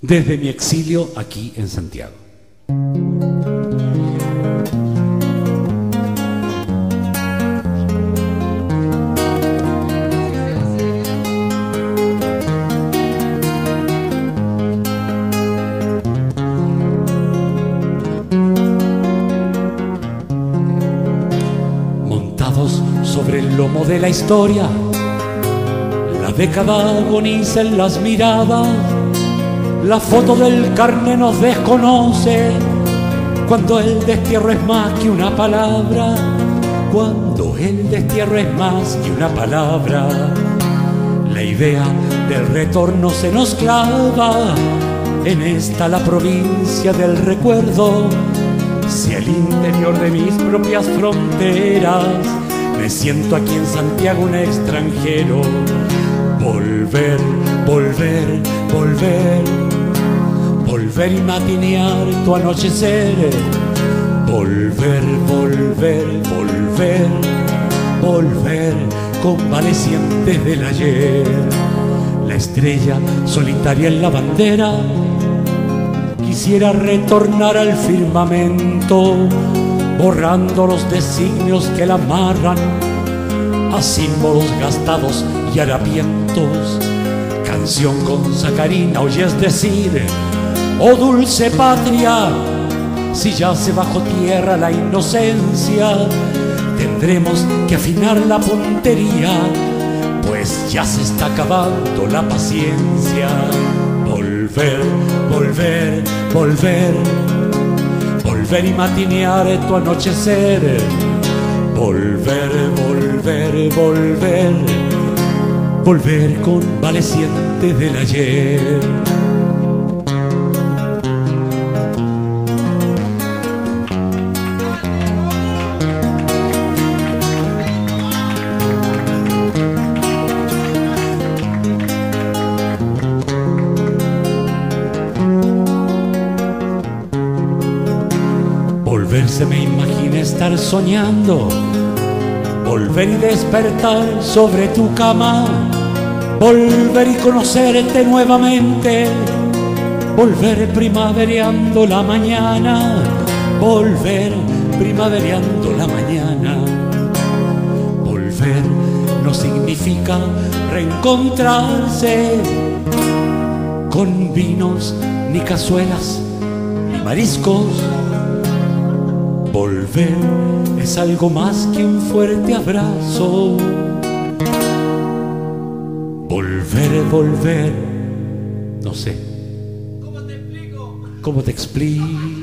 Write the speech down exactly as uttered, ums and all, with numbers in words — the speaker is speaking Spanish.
desde mi exilio aquí en Santiago. Montados sobre el lomo de la historia, la década agoniza en las miradas. La foto del carné nos desconoce cuando el destierro es más que una palabra. Cuando el destierro es más que una palabra. La idea del retorno se nos clava en esta la provincia del recuerdo. Si al interior de mis propias fronteras me siento aquí en Santiago un extranjero, volver, volver, volver, volver y matinear tu anochecer, volver, volver, volver, volver, convalecientes del ayer. La estrella solitaria en la bandera quisiera retornar al firmamento, borrando los designios que la amarran a símbolos gastados y harapientos. Canción con sacarina, oyes decir, oh dulce patria, si yace bajo tierra la inocencia, tendremos que afinar la puntería, pues ya se está acabando la paciencia. Volver, volver, volver, volver y matinear tu anochecer, volver, volver, volver, volver convaleciente del ayer. Volver se me imagina estar soñando, volver y despertar sobre tu cama, volver y conocerte nuevamente, volver primavereando la mañana, volver primavereando la mañana. Volver no significa reencontrarse con vinos, ni cazuelas, ni mariscos. Volver es algo más que un fuerte abrazo. Volver, volver, no sé. ¿Cómo te explico? ¿Cómo te explico?